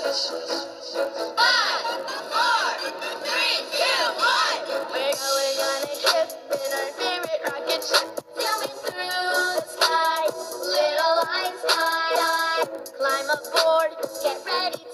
We're going on a trip in our favorite rocket ship, zooming through the sky. Little Einstein, climb aboard, get ready